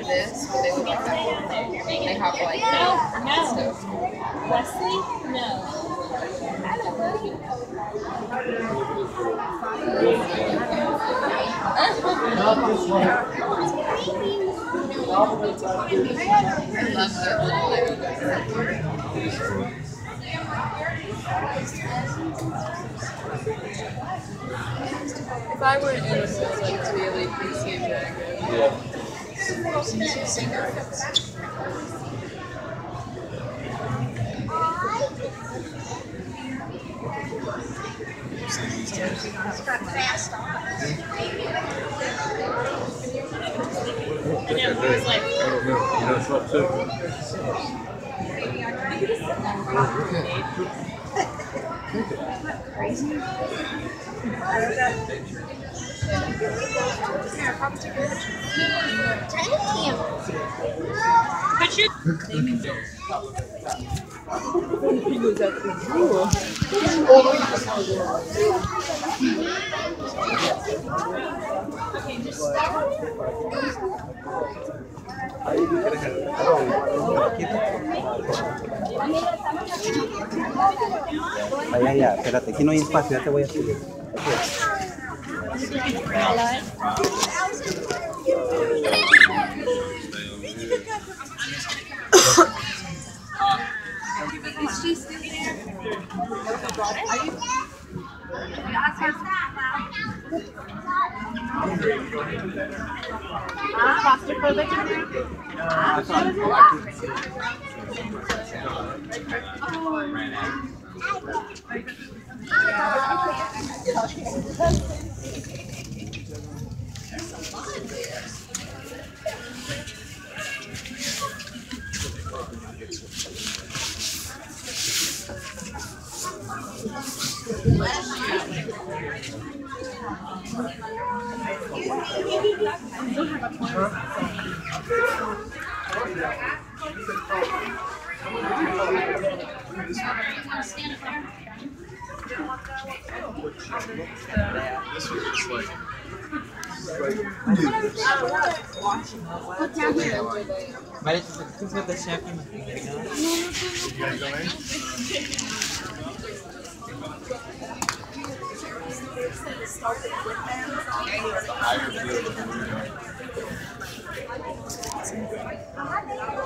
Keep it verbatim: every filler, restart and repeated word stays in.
this, when they look like that, they have like No, no. stuff. Wesley? No. Not this one. I love the little Lego guys. If I were an animal, I'd like to be a leaf and see a dragon. Yeah. I know, he was like, I don't know. You know, it's not too. but you. Vaya allá, espérate, aquí no hay espacio, ya te voy a subir. Vale, tu chcesz dać się jakimś I